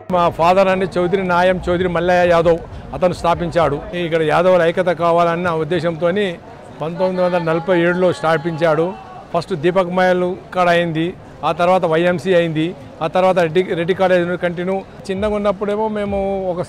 మా ఫాదర్ అని చౌదరి నాయం చౌదరి మల్లయ్య యాదవ్ అతను స్థాపించాడు. ఇక్కడ యాదవుల ఐక్యత కావాలన్న ఉద్దేశంతో 1947లో స్థాపించాడు. ఫస్ట్ దీపక్ మహల్ కాడ అయింది, ఆ తర్వాత వైఎంసీ అయింది, ఆ తర్వాత రెడ్డి కాలేజ్ కంటిన్యూ. చిన్నగా ఉన్నప్పుడేమో మేము ఒక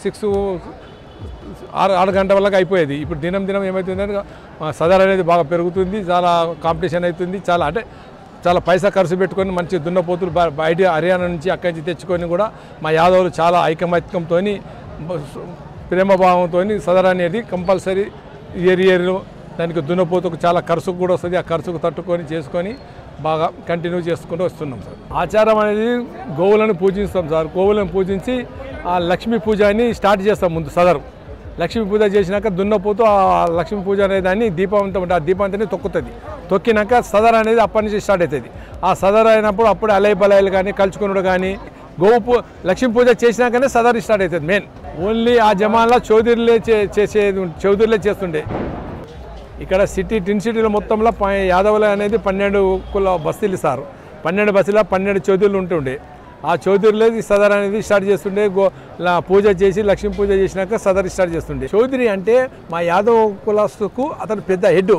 6 గంటల వరకు అయిపోయేది. ఇప్పుడు దినం ఏమవుతుందంటే సదర్ అనేది బాగా పెరుగుతుంది, చాలా కాంపిటీషన్ అవుతుంది. చాలా పైసా ఖర్చు పెట్టుకొని మంచి దున్నపోతులు బయట హర్యానా నుంచి అక్కడి నుంచి తెచ్చుకొని కూడా మా యాదవులు చాలా ఐకమత్యంతో ప్రేమభావంతో సదర్ అనేది కంపల్సరీ ఏరియాలో దానికి దున్నపోతుకు చాలా ఖర్చుకు కూడా వస్తుంది. ఆ ఖర్చుకు తట్టుకొని చేసుకొని బాగా కంటిన్యూ చేసుకుంటూ వస్తున్నాం సార్. ఆచారం అనేది గోవులను పూజిస్తాం సార్. గోవులను పూజించి ఆ లక్ష్మీ పూజ అని స్టార్ట్ చేస్తాం. ముందు సదరు లక్ష్మీ పూజ చేసినాక దున్నపోతూ ఆ లక్ష్మీ పూజ అనేదాన్ని దీపంతో ఉంటుంది, ఆ దీపంతోనే తొక్కుతుంది. తొక్కినాక సదర్ అనేది అప్పటి నుంచి స్టార్ట్ అవుతుంది. ఆ సదర్ అయినప్పుడు అప్పుడు అలై బలాయిలు కానీ కలుచుకున్నాడు కానీ లక్ష్మీ పూజ చేసినాకనే సదర్ స్టార్ట్ అవుతుంది. మెయిన్ ఓన్లీ ఆ జమాన్లో చౌదరిలే చేస్తుండే. ఇక్కడ టిన్ సిటీలో మొత్తంలో యాదవుల అనేది 12 కుల బస్తీలు సార్. 12 బస్తీలో 12 చౌదరులు ఉంటుండే. ఆ చౌదరిలో సదర్ అనేది స్టార్ట్ చేస్తుండే. పూజ చేసి లక్ష్మీ పూజ చేసినాక సదర్ స్టార్ట్ చేస్తుండే. చౌదరి అంటే మా యాదవ కులస్తుకు అతను పెద్ద హెడ్.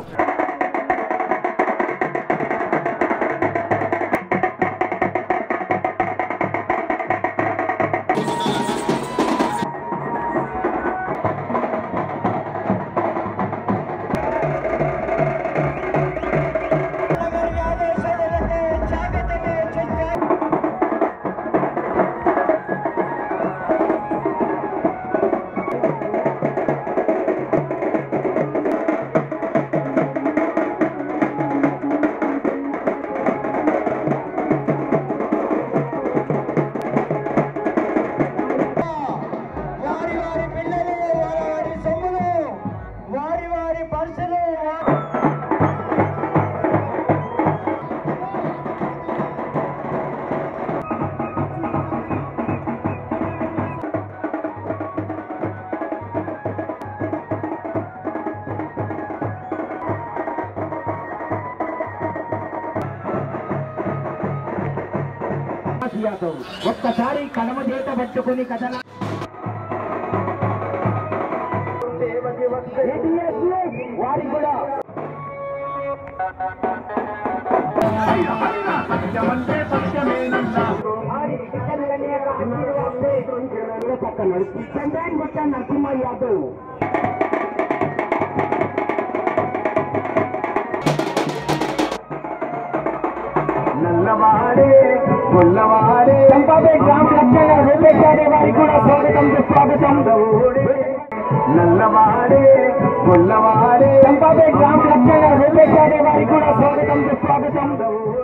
ఒక్కసారి కలమ చేత పట్టుకుని కథల వారి కూడా నరసింహ యాదవ్ నల్లవాడే గొల్లవాడే చంపాదే గ్రామ లక్షణ రూపేశాడే వారికి కూడా స్వాగతం సుస్వాగతం. నల్లవాడే గొల్లవాడే చంపాదే గ్రామ లక్షణ రూపేశాడే వారికి కూడా స్వాగతం సుస్వాగతం.